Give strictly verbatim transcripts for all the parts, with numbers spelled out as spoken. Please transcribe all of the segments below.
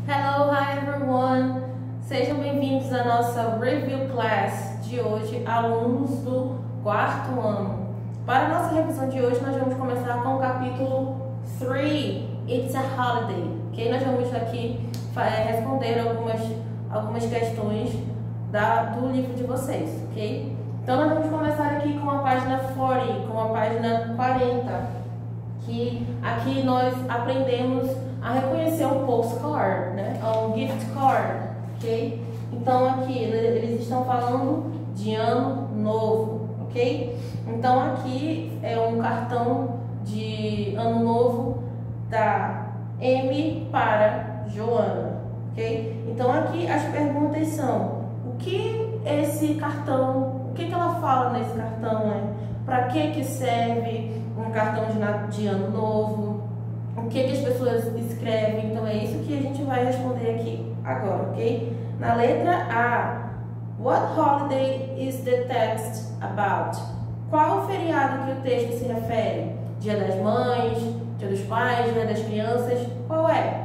Hello, hi everyone! Sejam bem-vindos à nossa Review Class de hoje, alunos do quarto ano. Para a nossa revisão de hoje, nós vamos começar com o capítulo três, It's a Holiday. Okay? Nós vamos aqui é, responder algumas, algumas questões da, do livro de vocês, ok? Então nós vamos começar aqui com a página quarenta, com a página quarenta, que aqui nós aprendemos a reconhecer um postcard, né? Um gift card, ok? Então aqui eles estão falando de ano novo, ok? Então aqui é um cartão de ano novo da Amy para Joana, ok? Então aqui as perguntas são: o que esse cartão, o que, que ela fala nesse cartão, né? Para que que serve um cartão de, de ano novo? O que, que as pessoas escrevem? Então é isso que a gente vai responder aqui agora, ok? Na letra A, what holiday is the text about? Qual o feriado que o texto se refere? Dia das Mães, Dia dos Pais, Dia das Crianças? Qual é?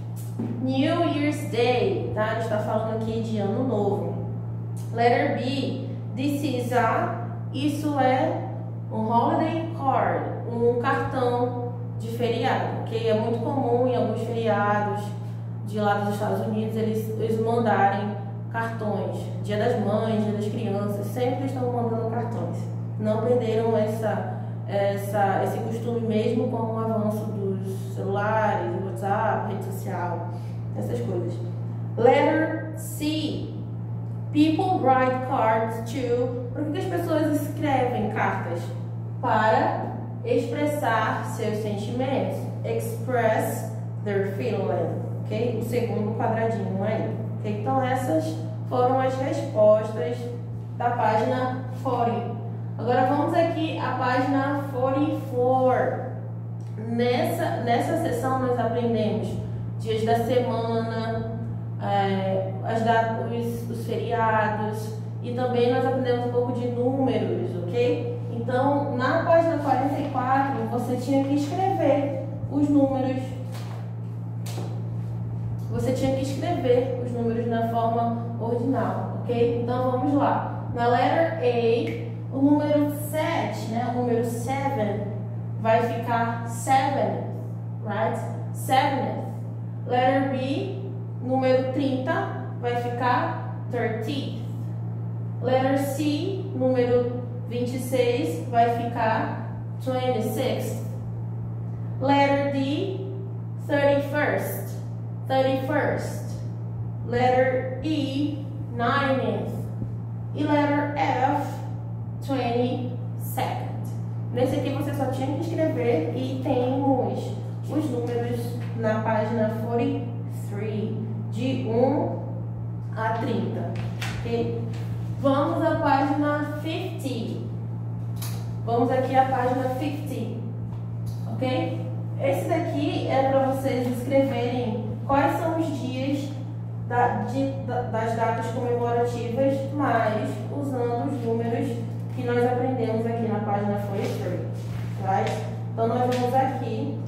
New Year's Day, tá? A gente está falando aqui de ano novo. Letter B, this is a, isso é um holiday card, um cartão de feriado, ok? É muito comum em alguns feriados de lá dos Estados Unidos eles, eles mandarem cartões. Dia das Mães, Dia das Crianças, sempre estão mandando cartões. Não perderam essa, essa, esse costume mesmo com o avanço dos celulares, WhatsApp, rede social, essas coisas. Letter C. People write cards to... Por que as pessoas escrevem cartas? Para expressar seus sentimentos. Express their feeling. Ok? O segundo quadradinho aí. Okay? Então essas foram as respostas da página quarenta. Agora vamos aqui à página quarenta e quatro. Nessa, nessa sessão nós aprendemos dias da semana, é, as datas, os, os feriados, e também nós aprendemos um pouco de números, ok? Então, na página quarenta e quatro, você tinha que escrever os números. Você tinha que escrever os números na forma ordinal, ok? Então, vamos lá. Na letter A, o número sete, né? O número sete vai ficar seven, right? seventh. Letter B, número trinta, vai ficar thirteenth. Letter C, número vinte e seis, vai ficar twenty-sixth. Letter D, thirty-first. thirty-first. Letter E, ninetieth. E letter F, twenty-second. Nesse aqui você só tinha que escrever e temos os números na página quarenta e três, de um a trinta. Okay? Vamos à página cinquenta. Vamos aqui à página cinquenta. Ok? Esse daqui é para vocês escreverem quais são os dias da, de, da, das datas comemorativas, mas usando os números que nós aprendemos aqui na página quarenta e três. Right? Então nós vamos aqui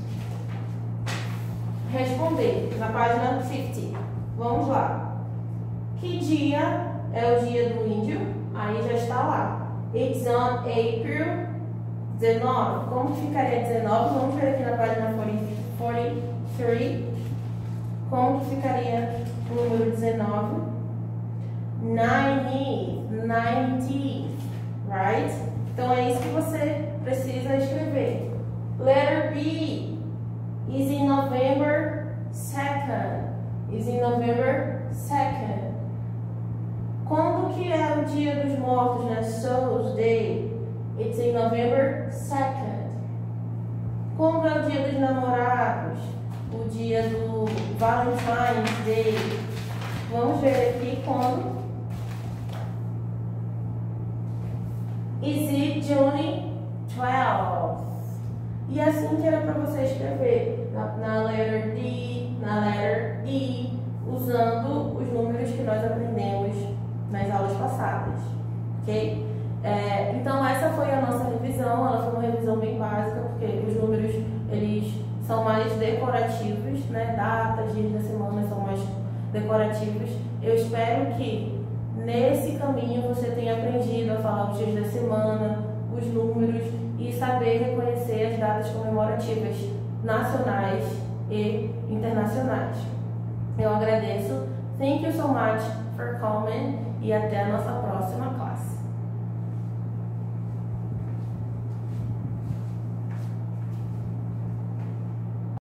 responder na página cinquenta. Vamos lá. Que dia é o dia do índio? Aí já está lá. It's on April dezenove. Como ficaria dezenove? Vamos ver aqui na página quarenta e três. Como ficaria o número dezenove? ninety, ninety, right? Então é isso que você precisa escrever. Letter B is in November second. Is in November second. Quando que é o dia dos mortos, né? Souls Day. It's in November second. Quando é o dia dos namorados? O dia do Valentine's Day. Vamos ver aqui quando. Is it June twelfth? E assim que era para você escrever na, na letter D, na letter E, usando os números que nós aprendemos nas aulas passadas, ok? É, então essa foi a nossa revisão. Ela foi uma revisão bem básica, porque os números eles são mais mais decorativos, né? Datas, dias da semana são mais decorativos. Eu espero que nesse caminho você tenha aprendido a falar os dias da semana, os números e saber reconhecer as datas comemorativas nacionais e internacionais. Eu agradeço. Thank you so much for coming e até a nossa próxima